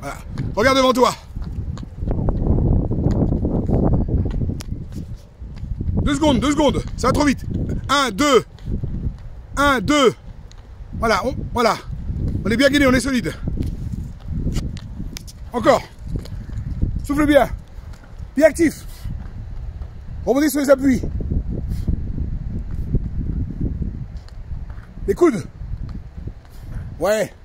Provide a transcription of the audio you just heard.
Voilà. Regarde devant toi. 2 secondes, 2 secondes. Ça va trop vite. 1, 2. 1, 2. Voilà, voilà. On est bien guidé, on est solide. Encore. Souffle bien. Bien actif. Rebondis sur les appuis. Les coudes. Ouais.